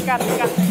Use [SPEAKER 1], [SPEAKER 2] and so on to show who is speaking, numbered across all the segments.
[SPEAKER 1] ikat.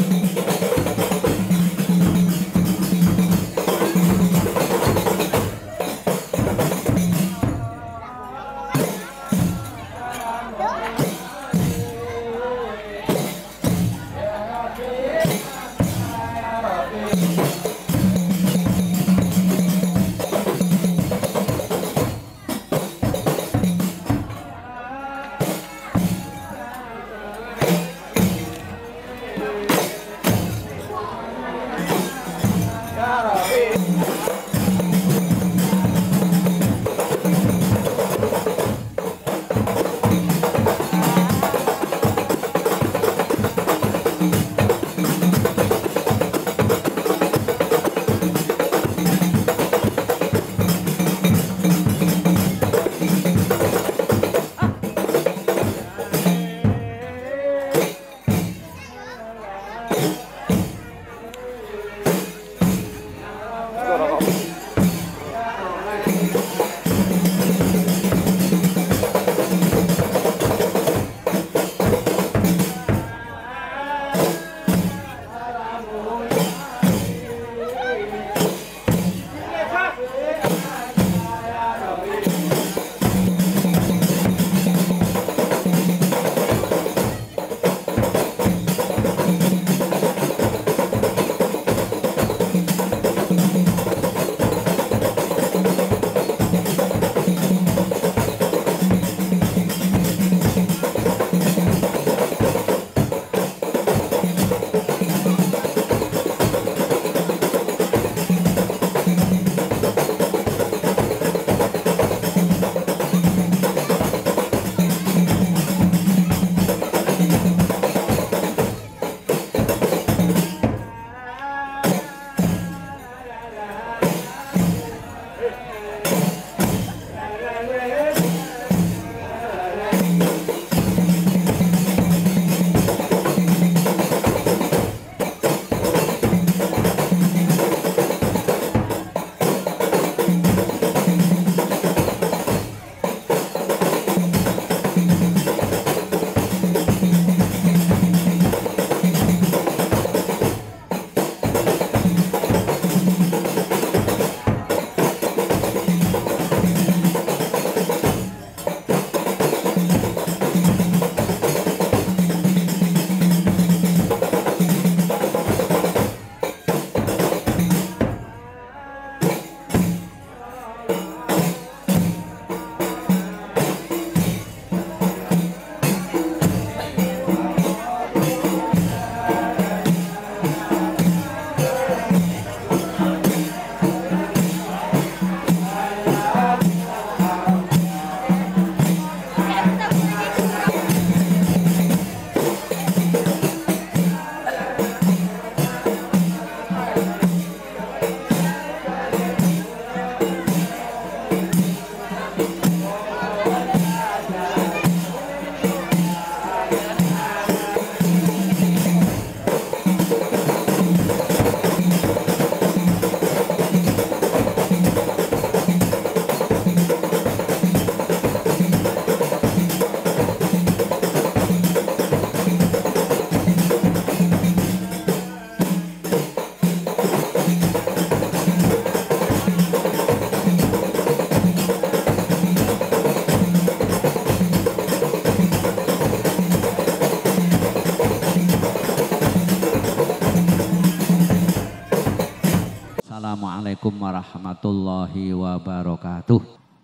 [SPEAKER 2] Assalamualaikum warahmatullahi wabarakatuh.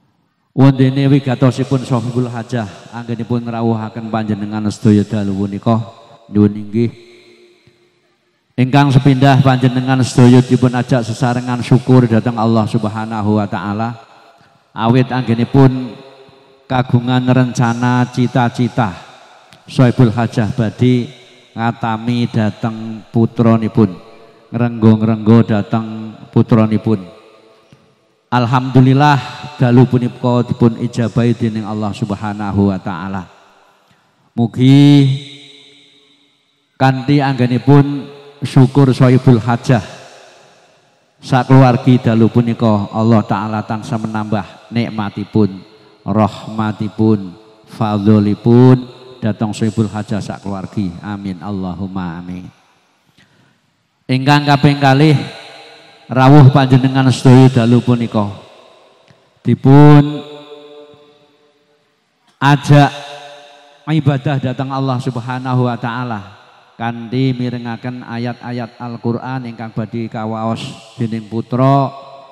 [SPEAKER 2] Wondene wigatosipun Sohibul Hajah anggenipun ngrawuhaken panjenengan sedaya dalu punika nyuwun inggih ingkang sepindah panjenengan sedaya dipun ajak sesarengan syukur dhateng Allah Subhanahu wa taala awit anggenipun kagungan rencana cita-cita Sohibul Hajah badhe ngatami dhateng putranipun ngrenggo-ngrenggo dhateng putranipun. Alhamdulillah dalu punika dipun ijabahi dening Allah Subhanahu wa taala. Mugi kanthi anggenipun syukur Sohibul Hajah sakeluargi dalu punika Allah taala tansah menambah nikmatipun, rahmatipun, fadlipun datang sohibul hajah sak keluargi. Amin Allahumma amin. Ingkang kaping kalih rawuh panjenengan sedaya dalu punika dipun ajak ibadah datang Allah Subhanahu wa taala kanthi mirengaken ayat-ayat Al-Qur'an ingkang badhe kawaos dening putra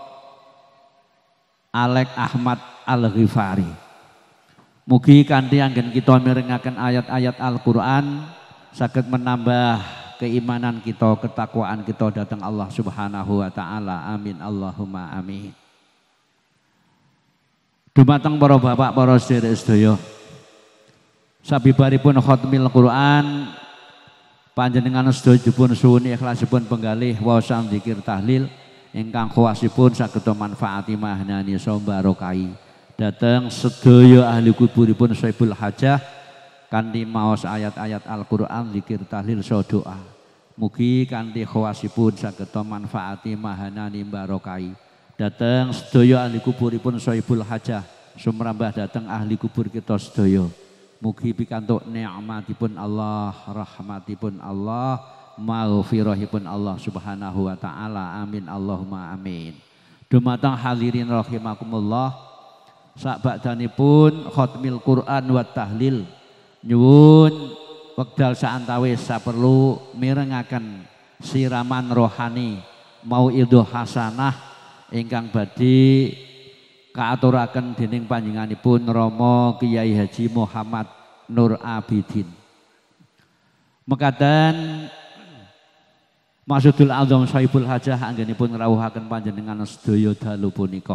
[SPEAKER 2] Alek Ahmad Al-Ghifari. Mugi kanthi anggen kita mirengaken ayat-ayat Al-Qur'an saged menambah keimanan kita, ketakwaan kita datang Allah Subhanahu wa taala. Amin Allahumma amin. Dumateng para bapak, para sedherek sedaya. Sabibaripun khatmil Quran panjenengan sedaya dipun suwuni ikhlasipun penggalih waosan zikir tahlil ingkang khawasipun saged manfaati mahnani sombarokai dhateng sedaya ahli kuburipun sohibul hajah kanthi maos ayat-ayat Al-Qur'an zikir tahlil so doa. Mugi kanthi khawasipun saged manfaati mahanani barokai dhateng sedaya ahli kuburipun sohibul hajah sumrambah dhateng ahli kubur kita sedaya. Mugi pikantuk nikmatipun Allah, rahmatipun Allah, maghfirahipun Allah Subhanahu wa taala. Amin Allahumma amin. Dumateng hadirin rahimakumullah, sakbakdanipun khatmil Quran wa tahlil nyuwun wekdal saantawis saperlu mirengaken siraman rohani mauidhah hasanah ingkang badhe kaaturaken dening panjenenganipun Rama Kiai Haji Muhammad Nur Abidin. Mekaten maksudul azam Sohibul Hajah anggenipun rawuhaken panjenengan sedaya dalu punika.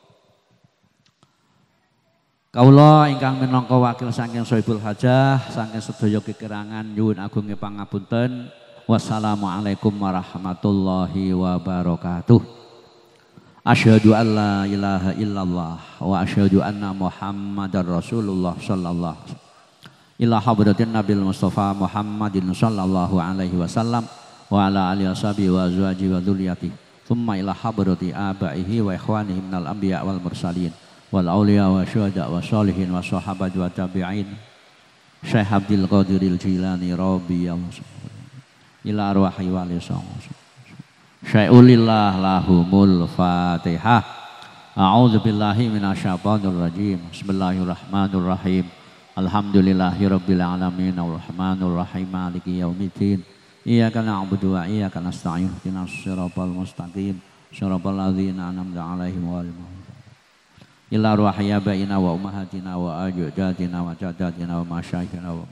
[SPEAKER 2] Kawula ingkang minangka wakil saking Sohibul Hajah saking sedaya kekirangan nyuwun agungé pangapunten. Wassalamualaikum warahmatullahi wabarakatuh. Asyhadu an la ilaha illallah wa asyhadu anna Muhammadar Rasulullah sallallahu ila hadratin Nabil Mustafa Muhammadin sallallahu alaihi wasallam wa ala alihi washabihi wa azwajihi wa dzurriyyatihi thumma ila hadrati abaihi wa ikhwanihi minal anbiya wal mursalin wal auliya wa syuhada wa sholihin wa sahabat wa tabi'in Syekh Abdul Qadiril Jilani radhiyallahu ila arwahi wal Syai'ulillah lahumul fatihah. A'udzu billahi minasyaitonir rajim. Bismillahirrahmanirrahim. Alhamdulillahirabbil alamin arrahmanir rahim maliki yaumiddin. Iyyaka na'budu wa iyyaka nasta'in. Ihdinas siratal mustaqim. Siratal ladzina an'amta 'alaihim ghairil maghdubi 'alaihim. Ila arwahi abaina wa ummahatina wa ajdadina wa jaddatina wa masyayikhina wa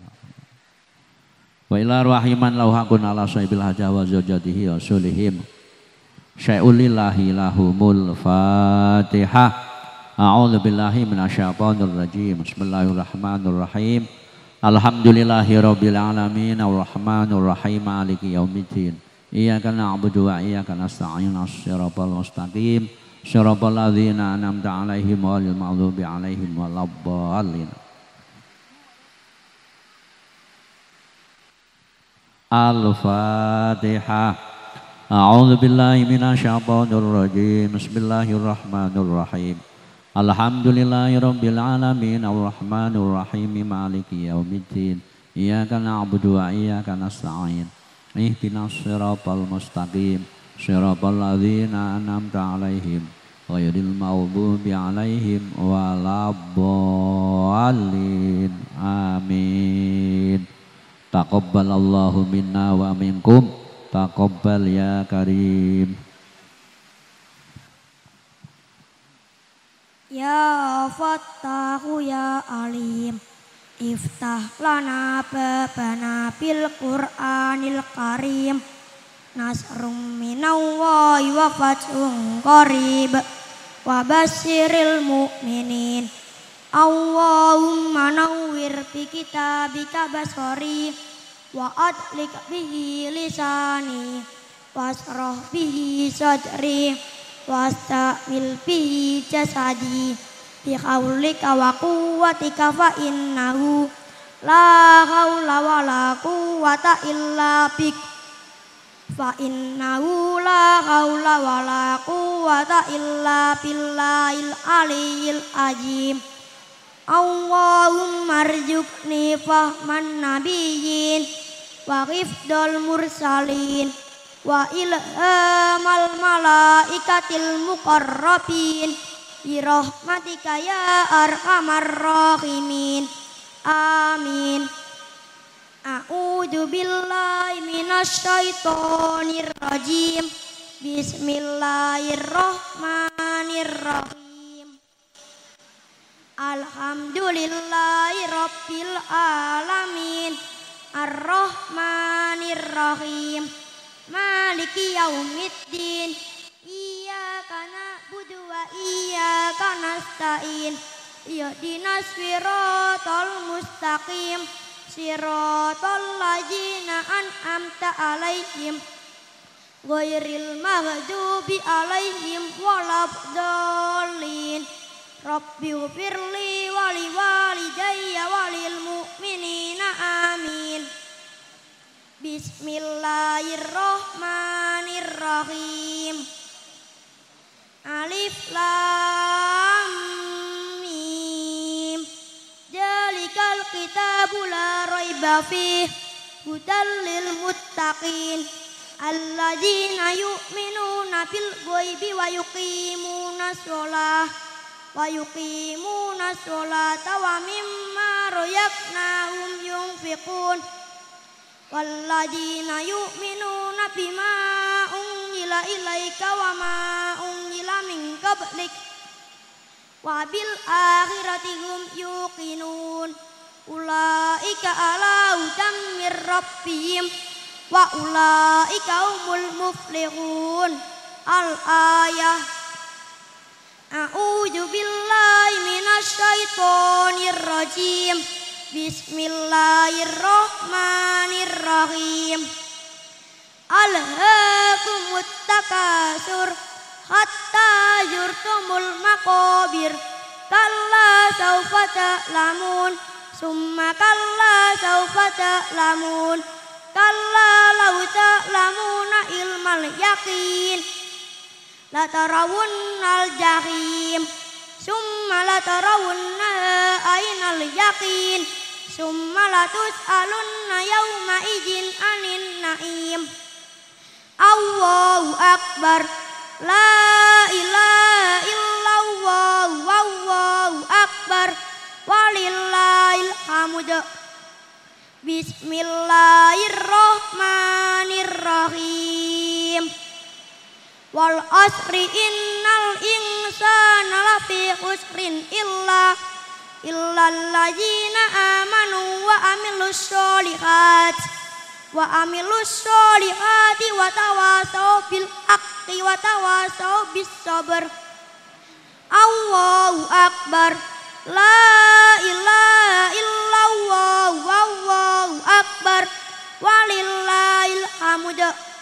[SPEAKER 2] wa ila rahiman lau hakun ala sahibil hajah wa zawjatihi wa sulihim syai'ulillahi lahumul fatihah. A'udzu billahi minasyaitonir rajim. Bismillahirrahmanirrahim. Alhamdulillahi rabbil alamin arrahmanir rahim maliki yaumiddin. Iyyaka na'budu wa iyyaka nasta'in. Shiratal mustaqim shiratal ladzina an'amta 'alaihim ghairil maghdubi 'alaihim waladdallin. Al-Fatihah. A'udzu billahi minasyaitonir rajim. Bismillahirrahmanirrahim. Alhamdulillahirabbil alamin arrahmanir rahim maliki yaumiddin. Iyyaka na'budu wa iyyaka nasta'in. Ihdinas siratal mustaqim. Siratal ladzina an'amta 'alaihim ghairil maghdubi 'alaihim waladdallin. Amin. Taqabbalallahu minna wa minkum. Taqabbal ya karim.
[SPEAKER 1] Ya Fattahu ya Alim, iftah lana babana bil Qur'anil Karim. Nasrum minallahi wa fathun qarib wa basyiril mu'minin. Allahumma nawwir bi kitabika basari wa adlik bihi lisani wasrah bihi sadri wastamil bihi jasadi bi haulika wa quwwatika fa innahu la haula wa la quwwata illa bik fa innahu la haula wa la quwwata illa billahil aliyyil azim. Allahumma rzuqni fahman nabiyyin wa hifdzal mursalin wa ilhamal malaikatil muqarrabin bi rahmatika ya arhamar rahimin. Amin. A'udzu billahi minasy syaithanir rajim. Bismillahirrahmanirrahim. Alhamdulillahi rabbil alamin. Ar-Rahmanir-Rahim. Maliki yaumiddin. Iyyaka na'budu wa iyyaka nasta'in. Ihdinas siratal mustaqim. Siratal ladzina an'amta 'alaihim ghairil maghdubi 'alaihim waladdallin. Rabbighfirli wa liwalidayya wa lil mu'minina amin. Bismillahirrahmanirrahim. Alif lam mim. Dzalikal kitabu la raiba fih hudal lil muttaqin alladzina yu'minuna bil ghaibi wa yuqimuna sholata wa mimma razaqnahum yunfiqun walladzina yu'minuna bima unzila ilaika wa ma unzila min qablik wa bil akhirati hum yuqinun ulaika ala hudan mir rabbihim wa ulaika humul muflihun. Al-ayah. A'udzu billahi minasy syaithanir rajim. Bismillahirrahmanirrahim. Alhaakumut takasur hatta zurtumul maqabir. Kalla saufa ta'lamun. Summa kalla saufa ta'lamun. Kalla law ta'lamuna ilmal yaqin. La tarawunnal jahim. Summa la tarawunna ainal yaqin. Summa la tus'alunna yawma idzin anin na'im. Allahu akbar. La ilaha illallah wallahu akbar walillahil hamd. Bismillahirrahmanirrahim. Wal asri innal insana lafi khusrin illa alladzina amanu wa amilus solihati wa tawasaw bil haqqi wa tawasaw bis sabr. Allahu akbar. La ilaha illallah wallahu akbar walillahil hamd.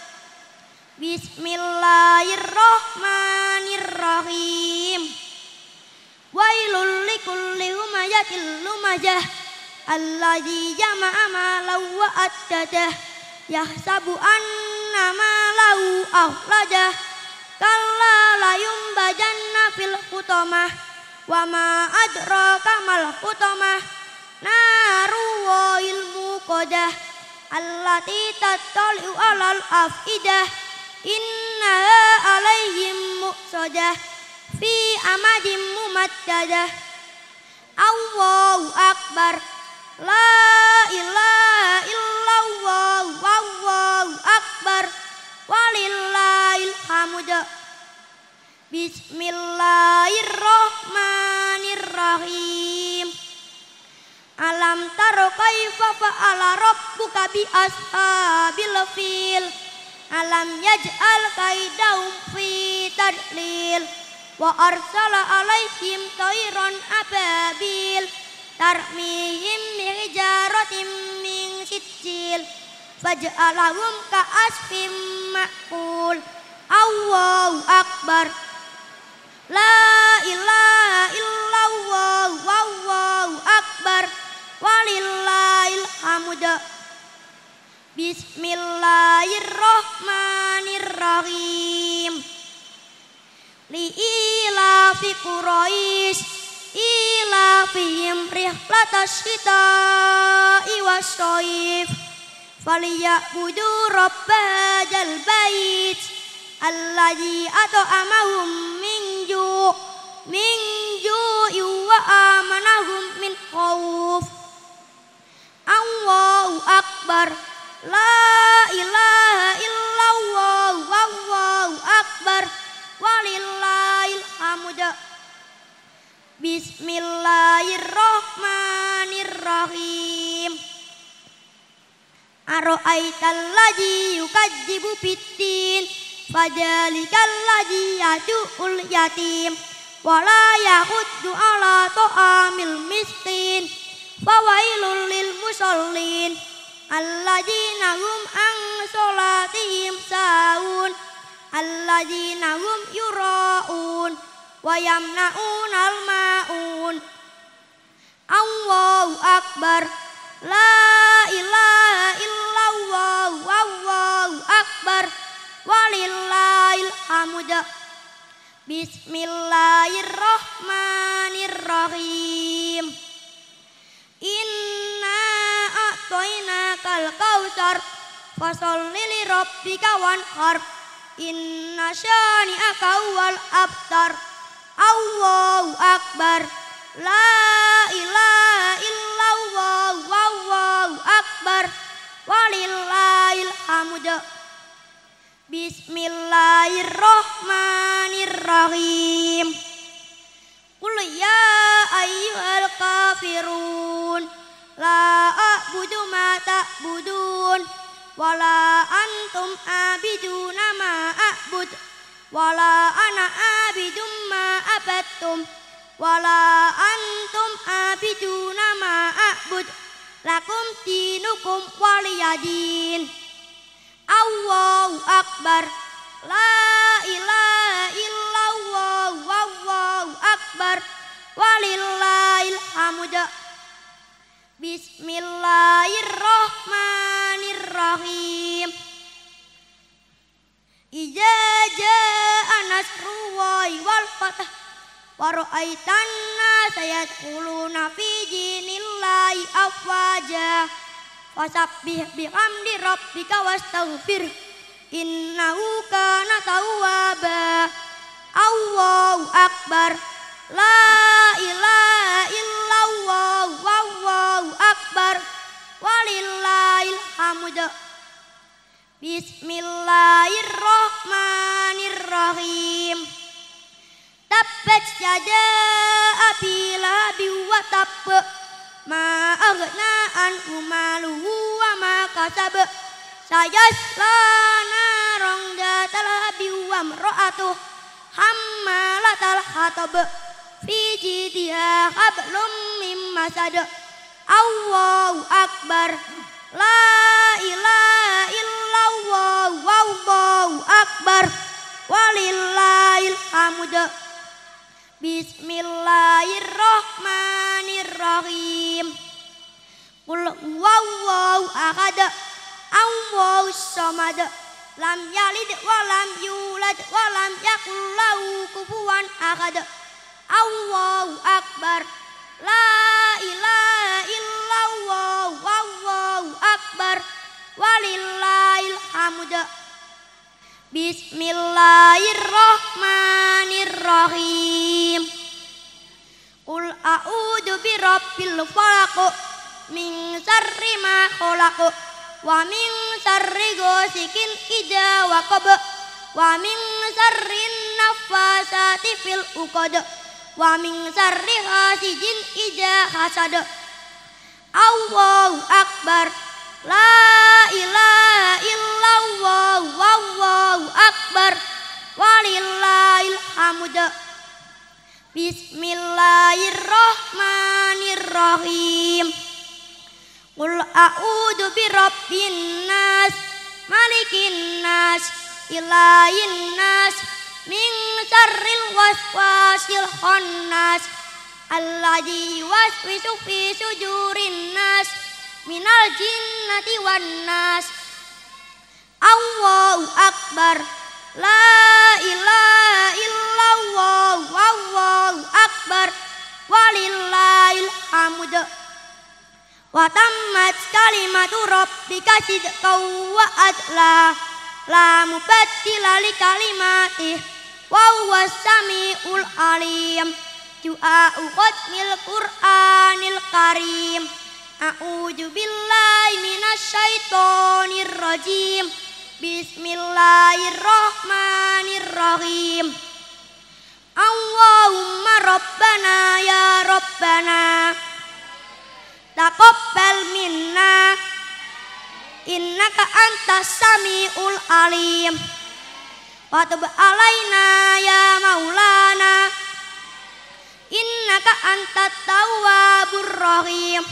[SPEAKER 1] Bismillahirrahmanirrahim. Wailul likulli humazatil lumazah alladzi jama'a malan wa addadah yahsabu anna malahu akhladah kalla la yumbajanna fil hutamah wa ma adraka mal hutamah naruwil muqadah allati tattali'u alal afidah innaha alaihim muqsadah fi amadim mumaddadah. Allahu akbar. La ilaha illallah wallahu akbar walillahil hamd. Bismillahirrahmanirrahim. Alam taro kaifa fa'ala rabbuka bi ashabil fil. Alam yaj'al kaidahum fi tadlil. Wa arsala alaihim tayran ababil tarmihim bihijaratin min sijil faj'alahum ka'asfim ma'kul. Allahu akbar. La ilaha illallah wallahu akbar walillahil hamd. Bismillahirrahmanirrahim. Li ilafi Quraisy إيلافهم رحلة الشتاء والصيف فليعبدوا رب هذا البيت الذي أطعمهم من جوع وآمنهم من خوف. الله أكبر لا إله إلا الله والله أكبر ولله الحمد. Bismillahirrahmanirrahim. Ara'aital ladzi yukadzibu biddin fadzalikal ladzi yad'ul yatim wala yahuddu ala ta'amil miskin fawailul lil musallin alladzina hum an sholatihim sahun alladzina hum yura'un wa yamna'unal ma'un. Allahu akbar la ilaha illallah wallahu akbar walillahil hamd. Bismillahirrahmanirrahim. Inna a'tainakal kautsar fasholli li rabbika wanhar inna syani'aka huwal abtar. Allahu akbar la ilaha illallah wallahu akbar walillahil hamd. Bismillahirrahmanirrahim. Qul ya ayyuhal kafirun la a'budu ma ta'budun wala antum abiduna ma a'bud wala ana abidum ma abattum wala antum abiduna ma a'bud lakum dinukum waliyadin. Allahu akbar la ilaha illallah wallahu akbar walillahil hamd. Bismillahirrahmanirrahim. Iza jaa nasrullahi wal fath wa ra'aitan nasa yadkhuluna fi dinillahi afwaja fasabbih bihamdi rabbika wastaghfir innahu kana tawwaba. Allahu akbar la ilaha illallah wallahu akbar walillahil hamd. Bismillahirrahmanirrahim. Tabbat yada abi lahabin wa tabb ma aghna anhu maluhu wa ma kasab sayasla naran dhatal lahabi wa imra'atuh hammalatal hatab fi jidha hablum mim masad. Allahu akbar la ilaha illallah wallahu akbar walillahil hamd. Bismillahirrahmanirrahim. Qul huwallahu ahad Allahus samad lam yalid wa lam yulad wa lam yakul lahu kufuwan ahad. Allahu akbar la ilaha illallah wallahu akbar walillahil hamd. Bismillahirrahmanirrahim. Qul a'udzu birabbil falaq min syarri ma khalaq wa min syarri ghasikin idza waqab wa min syarri naffasati fil uqad wa min syarri hasidin idza hasad. Allahu akbar la ilaha illallah wallahu akbar walillahil hamd. Bismillahirrahmanirrahim. Qul a'udzu birabbin nas malikin nas ilahin nas min syarril waswasil khannas alladzi yuwaswisu fi sudurin nas minal jinnati wan nas. Allahu akbar la ilaha illallah wallahu akbar walillahil hamd. Wa tammat kalimatu rabbika sidqan wa adla. La mubaddila li kalimatih wa huwas samiul alim. Du'a'u khatmil Qur'anil Karim. A'udzu billahi minasy syaithanir rajim. Bismillahirrahmanirrahim. Allahumma rabbana ya rabbana taqabbal minna innaka antas samiul alim. Wa tub alaina ya maulana innaka antat tawwabur rahim.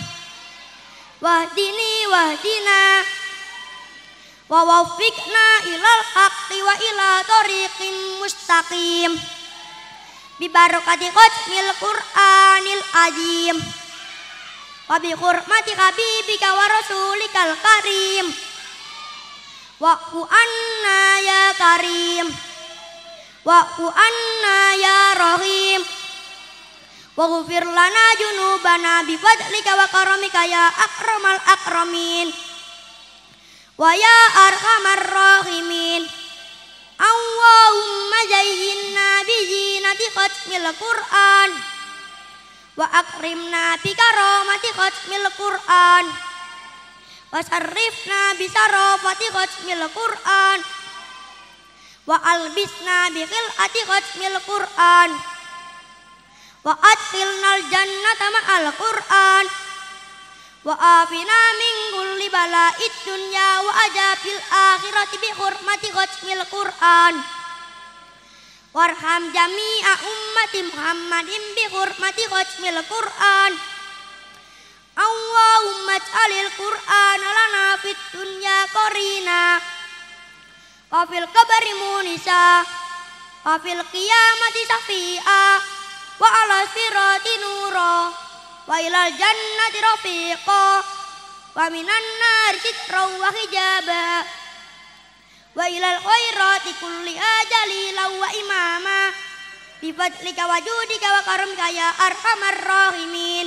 [SPEAKER 1] Wahdina wa waffiqna ilal haqqi wa ila thoriqim mustaqim. Bi barakati khatmil Qur'anil azim. Wa bi hurmati habibika wa rasulikal karim. Wa'fu anna ya karim. Wa'fu anna ya rahim. Waghfir lana junubana bi fadlika wa karamika ya akramal akramin. Wa ya arhamar rahimin. Allahumma zayyinna bi zinati khatmil Qur'an wa akrimna bi karamati khatmil Qur'an wa sarrifna bi sarafati khatmil Qur'an wa albisna bi khil'ati khatmil Qur'an wa adkhilnal jannata ma'al Qur'an wa afina min kulli bala'id dunya wa ajabil akhirati bi hurmati khatmil Qur'an warham jami'a ummati Muhammadin bi hurmati khatmil Qur'an. Allahumma ij'alil Qur'ana lana fid dunya qarina wa fil qabri munisa wa fil qiyamati syafi'a wa ala sirati nura wa ilal jannati rafiqa wa minan nari sitra wa hijaba wa ilal khairati kulli ajalila wa imama bi fadlika wa judika wa karamika ya arhamar rahimin.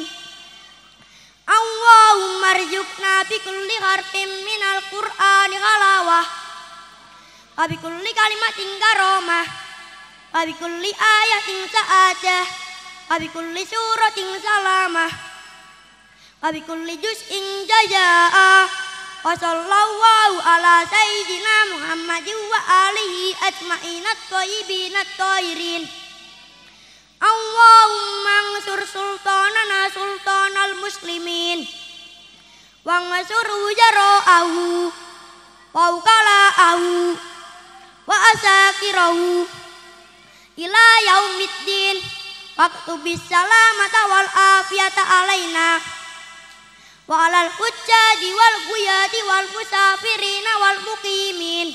[SPEAKER 1] Allahumma rzuqna bi kulli harfin minal Qur'ani halawah wa bi kulli kalimatin karamah wa bi kulli ayatin sa'adah wa bi kulli suratin salamah wa bi kulli juz'in jazaa. Wa sallallahu ala sayyidina Muhammadin wa alihi ajma'in at-thayyibin at-thahirin. Allahumma ansur sultanana sultanal muslimin wa ansur jara'ahu wa ukala'ahu wa asakirahu ila yaumiddin. Waktubis salamata wal afiyata alaina wa alal hujjaji wal guyati wal musafirina wal muqimin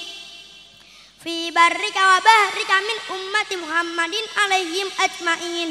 [SPEAKER 1] fi barrika wa bahrika min ummati Muhammadin alaihim ajma'in.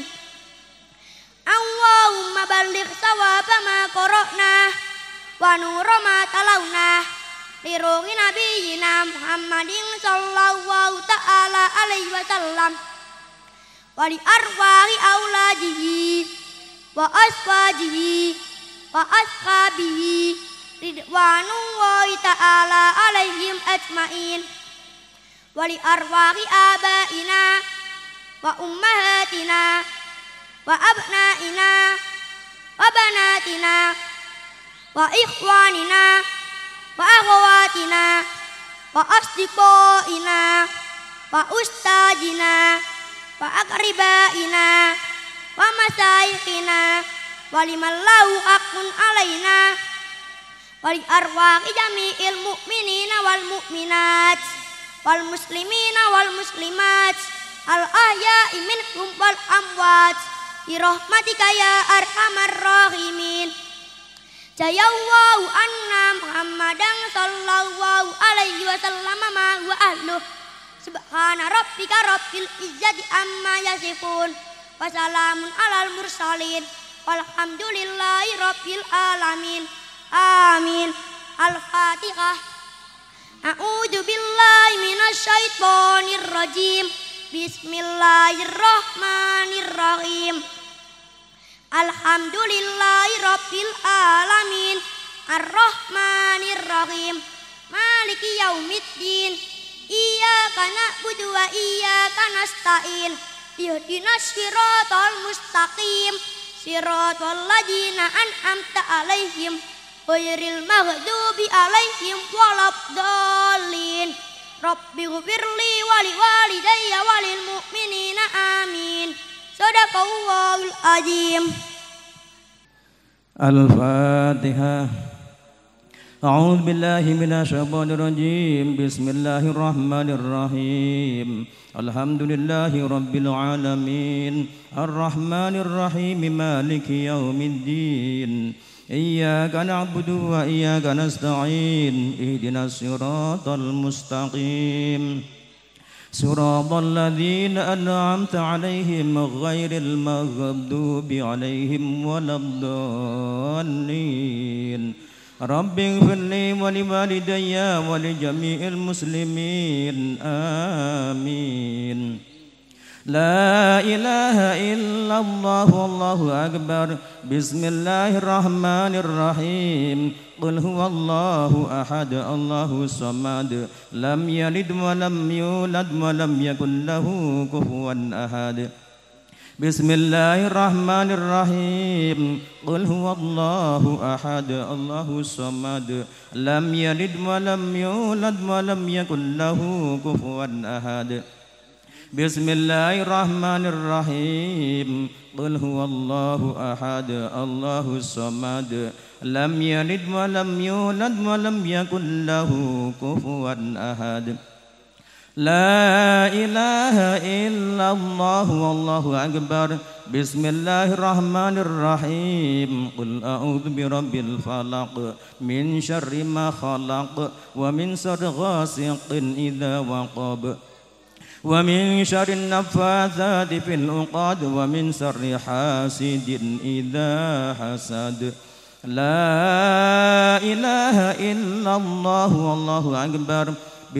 [SPEAKER 1] Allahumma balligh sawaba ma qara'na wa nura ma talawna li ruhi nabiyyina Muhammadin sallallahu ta'ala alaihi wasallam wa li arwahi auladihi wa aswajihi wa ashabihi ridwanullahi ta'ala alaihim ajma'in wa li arwahi abaina wa ummahatina wa abnaina wa banatina wa ikhwanina wa akhwatina wa asdiqaina wa ustadina wa akribaina wa masaikhina wa liman lahu haqqun alaina wa li arwahi jami'il mu'minina wal mu'minat wal muslimina wal muslimat al ahya'i minhum wal amwat bi rahmatika ya arhamar rahimin. Jayallahu anna Muhammadan sallallahu alaihi wasallam ma wa ahluh. Subhana rabbika rabbil izzati amma yasifun wa salamun alal mursalin walhamdulillahi rabbil alamin. Amin. Al-Fatihah. A'udzu billahi minasy syaithanir rajim. Bismillahirrahmanirrahim. Alhamdulillahi Rabbil Alamin Ar-Rahmanir Rahim Maliki Yaumiddin Iyyaka na'budu wa iyyaka nasta'in Ihdinas siratal mustaqim Siratal ladzina an'amta 'alaihim ghairil maghdubi 'alaihim waladdallin Rabbighfirli wa liwalidayya wa lil mu'minina amin. Shadaqallahul azim.
[SPEAKER 3] Al-Fatihah. A'udzu billahi minasyaitonir rajim. Bismillahirrahmanirrahim. Alhamdulillahi rabbil alamin. Ar-Rahmanir Rahim. Maliki yaumiddin. Iyyaka na'budu wa iyyaka nasta'in. Ihdinas siratal mustaqim. Siratal ladzina an'amta 'alaihim ghairil maghdubi 'alaihim waladdallin. Rabbighfirli wa liwalidayya wa li jami'il muslimin. Amin. La ilaha illallah wallahu akbar. Bismillahirrahmanirrahim. Qul huwallahu ahad Allahus samad. Lam yalid wa lam yulad wa lam yakul lahu kufuwan ahad. Bismillahirrahmanirrahim. Qul huwallahu ahad Allahus samad. Lam yalid wa lam yulad wa lam yakul lahu kufuwan ahad. Bismillahirrahmanirrahim. Qul huwallahu ahad Allahus samad. Lam yalid wa lam yulad wa lam yakul lahu kufuwan ahad. La ilaha illallah wallahu akbar. Bismillahirrahmanirrahim. Qul a'udzu birabbil falaq min syarri ma khalaq wa min syarri ghasiqin idza waqab wa min syarri naffatsati fil 'uqad wa min syarri hasidin idza hasad. La ilaha illallah wallahu akbar.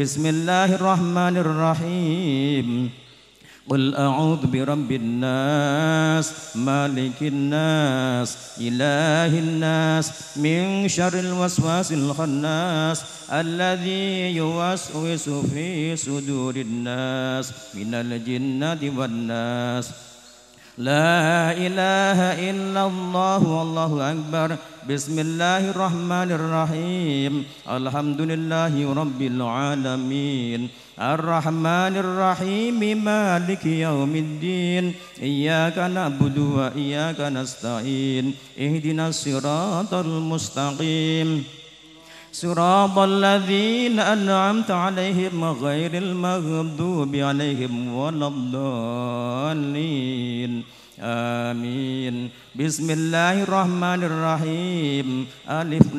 [SPEAKER 3] Bismillahirrahmanirrahim. Qul a'udzu birabbin nas malikin nas ilahin nas min syarril waswasil khannas alladzi yuwaswisu fi sudurin nas minal jinnati wan nas. La ilaha illallah wallahu akbar. Bismillahirrahmanirrahim. Alhamdulillahi rabbil alamin. Ar-Rahmanir Rahim. Maliki yaumiddin. Iyyaka na'budu wa iyyaka nasta'in. Ihdinas siratal mustaqim. Siratal ladzina an'amta 'alaihim ghairil maghdubi 'alaihim waladdallin. Amin. Bismillahirrahmanirrahim. Alif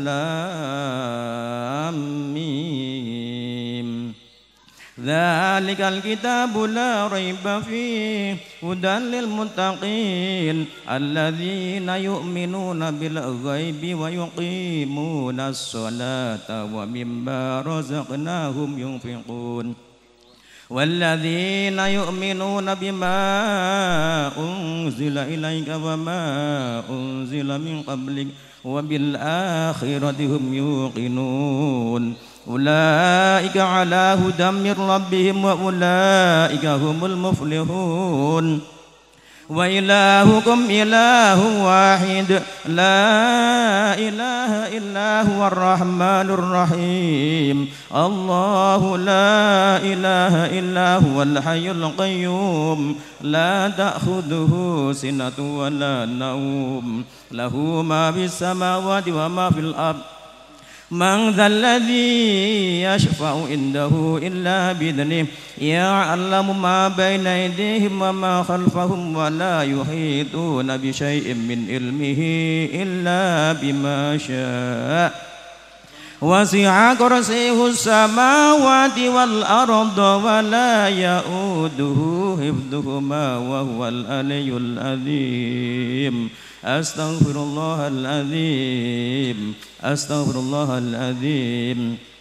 [SPEAKER 3] lam mim. Dzalikal kitabu la raiba fihi hudan lil muttaqin alladzina yu'minuna bil ghaibi wa yuqimunas sholata wa mimma razaqnahum yunfiqun. والذين يؤمنون بما أنزل إليك وما أنزل من قبلك وبالآخرة هم يوقنون. أولئك على هدى من ربهم وأولئك هم المفلحون. وإلهكم إله واحد لا إله إلا هو الرحمن الرحيم. الله لا إله إلا هو الحي القيوم لا تأخذه سنة ولا نوم له ما في السماوات وما في الأرض. من ذا الذي يشفع عنده إلا بإذنه. يعلم ما بين أيديهم وما خلفهم ولا يحيطون بشيء من علمه إلا بما شاء. وسع كرسيه السماوات والأرض ولا يؤوده حفظهما وهو العلي العظيم. أستغفر الله العظيم. أستغفر الله العظيم.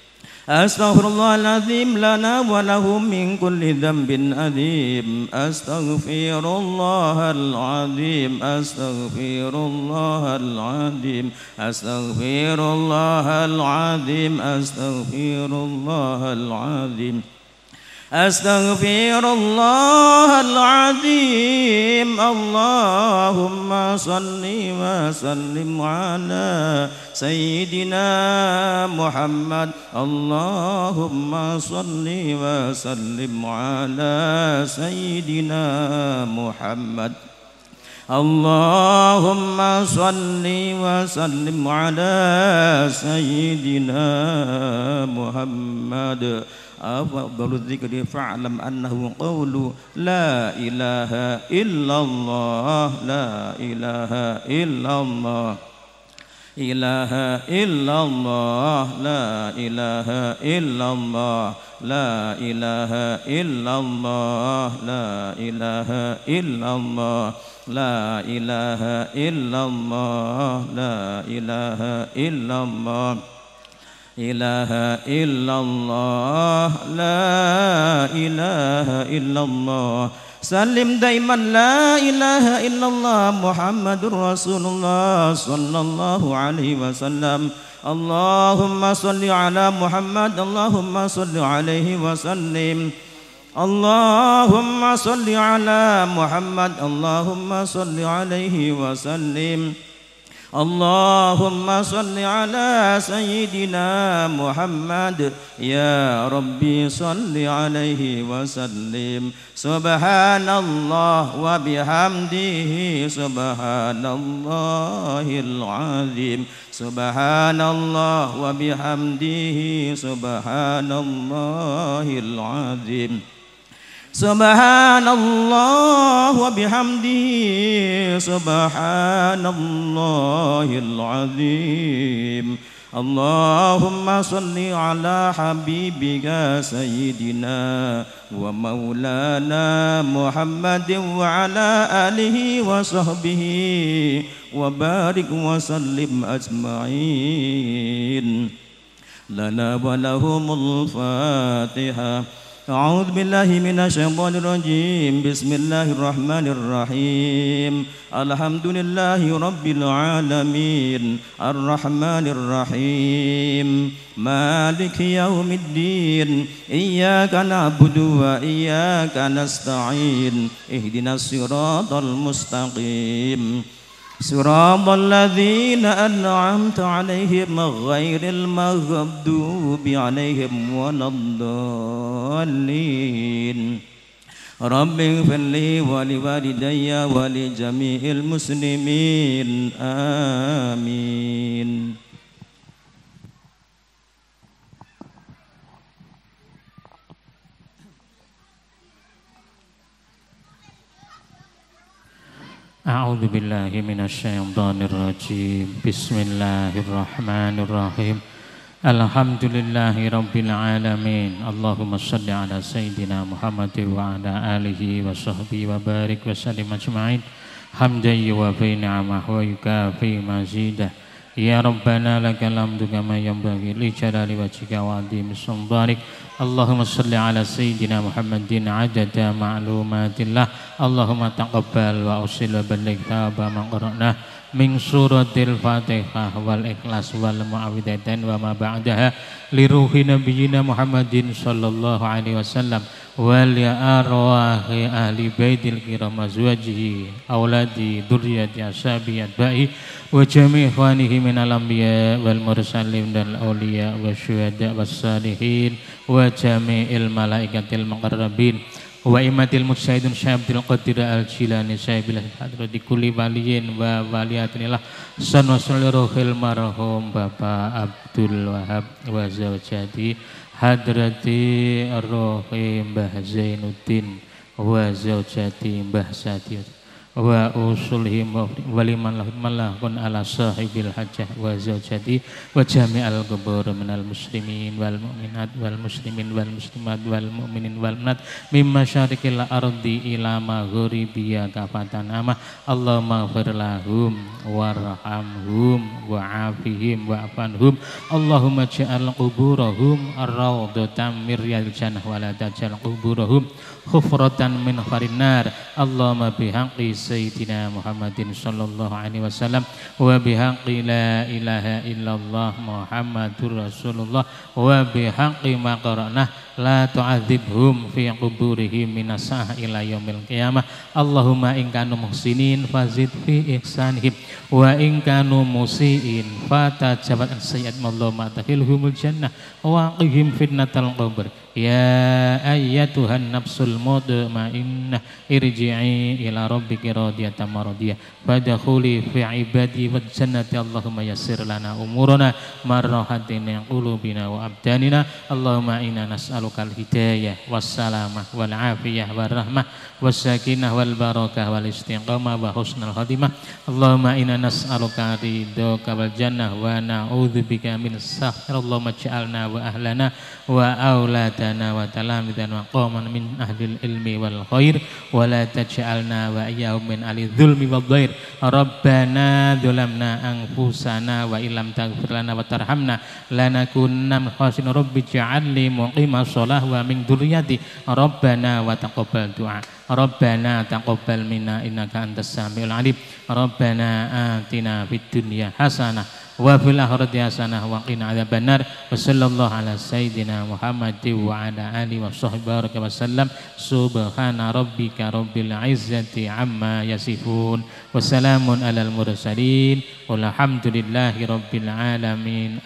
[SPEAKER 3] أستغفر الله العظيم لنا ولهم من كل ذنب أثيم أستغفر الله العظيم أستغفر الله العظيم أستغفر الله العظيم أستغفر الله العظيم أستغفر الله العظيم اللهم صل وسلم على سيدنا محمد اللهم صل وسلم على سيدنا محمد اللهم صل وسلم على سيدنا محمد أفضل الذكر فاعلم أنه قول لا إله إلا الله لا إله إلا الله إله إلا الله لا إله إلا الله لا إله إلا الله لا إله إلا الله لا إله إلا الله لا إله إلا الله إله إلا الله لا إله إلا الله سلم دائما لا إله إلا الله محمد رسول الله صلى الله عليه وسلم اللهم صل على محمد اللهم صل عليه وسلم اللهم صل على محمد اللهم صل عليه وسلم اللهم صل على سيدنا محمد يا ربي صل عليه وسلم سبحان الله وبحمده سبحان الله العظيم سبحان الله وبحمده سبحان الله العظيم سبحان الله وبحمده سبحان الله العظيم اللهم صل على حبيبك سيدنا ومولانا محمد وعلى آله وصحبه وبارك وسلم أجمعين لنا ولهم الفاتحة أعوذ بالله من الشيطان الرجيم بسم الله الرحمن الرحيم الحمد لله رب العالمين الرحمن الرحيم مالك يوم الدين إياك نعبد وإياك نستعين اهدنا الصراط المستقيم صراط الذين أنعمت عليهم غير المغضوب عليهم ولا الضالين رب اغفر لي ولوالدي ولجميع المسلمين آمين.
[SPEAKER 4] A'udzu billahi minasyaitonir rajim. Bismillahirrahmanirrahim. Alhamdulillahi rabbil alamin. Allahumma shalli ala sayyidina Muhammad wa ala alihi wa sahbihi wa barik wa sallim ajma'in. Hamdan yuwafi ni'amah wa yukafi mazidah. Ya Rabbana lakal hamdu kama yanbaghi li jalali wajhika wa 'azimi sultanik. Allahumma salli ala sayyidina Muhammadin adada ma'lumatillah. Allahumma taqabbal wa usil wa balligh thawaba man qara'nah min suratil Fatihah wal Ikhlas wal Mu'awwidhatain wa ma ba'daha li ruhi nabiyyina Muhammadin sallallahu alaihi wasallam wal ya arwahi ahli baitil kiram azwajihi auladi dzurriyyati ashabi atba'i wa jami' ikhwanihi minal anbiya wal mursalin dan auliya wa syuhada was salihin wa jami'il malaikatil muqarrabin wa imatil mujahidin syabdil qadir al-jilani syaibil hadrati kulli waliyin wa waliyatinillah sanwasul rohil marhum Bapak Abdul Wahab wa zawjati hadrati rohim Mbah Zainuddin wa zawjati Mbah Satiyat wa usulihim wa liman lahun ala sahibil hajah wa zawjati wa jami'al qubur minal muslimin wal mu'minat wal muslimin wal muslimat wal mu'minin wal mu'minat mimma syarikil ardi ila maghribiya kafatan amah Allahumma ighfir lahum warhamhum wa'afihim wa'afanhum Allahumma ja'al quburahum ar-rawdatan min riyadil jannah wa la taj'al quburahum khufratan min farinnar Allahumma bihaqqi sayyidina Muhammadin sallallahu alaihi wasallam wa bihaqqi la ilaha illallah Muhammadur Rasulullah wa bihaqqi ma qara'nah la tu'adzibhum fi quburihim minasah ila yaumil qiyamah Allahumma in kanu muhsinin fazid fi ihsanihim wa in kanu musiin fatajawaz an sayyi'at Allahumma tahilhumul jannah wa qihim fitnatal qabr ya ayyatuhan nafsul mutmainnah irji'i ila rabbiki radiyatan maradiyah fadkhuli fi ibadi wal jannati Allahumma yassir lana umurana marrahatin min qulubina wa abdanina Allahumma inna nas'aluka al-hidayah wassalamah wal afiyah war rahmah wassakinah wal barakah wal istiqamah wa husnul khatimah Allahumma inna nas'aluka ridhaka wal jannah wa na'udzubika min sakhir Allahumma ij'alna wa ahlana wa auladana wa talamidana wa qawman min ahlil ilmi wal khair wa la taj'alna wa iyyahum min ahli dzulmi wad dhair Rabbana dzulamna anfusana wa illam taghfir lana wa tarhamna lanakunanna min khasirin rabbi ij'alni muqimas shalah wa min dzurriyyati Rabbana wa taqabbal du'a Rabbana taqabbal minna innaka antas samiul alim Rabbana atina fid dunya hasanah wa fil akhirati hasanah wa qina adzabannar wa sallallahu ala sayyidina Muhammadin wa ala alihi wa sahbihi wasallam subhana rabbika rabbil izzati amma yasifun wa salamun alal mursalin walhamdulillahi rabbil alamin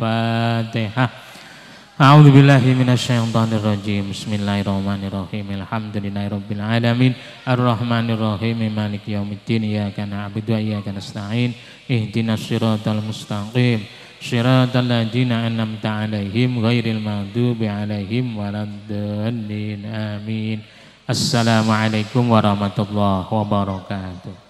[SPEAKER 4] al-fatihah A'udzu billahi minasyaitonir rajim. Bismillahirrahmanirrahim. Alhamdulillahirabbil alamin. Arrahmanir rahim. Maliki yaumiddin. Iyyaka na'budu wa iyyaka nasta'in. Ihdinas siratal mustaqim. Siratal ladzina an'amta 'alaihim ghairil maghdubi 'alaihim waladdallin. Amin. Assalamualaikum warahmatullahi wabarakatuh.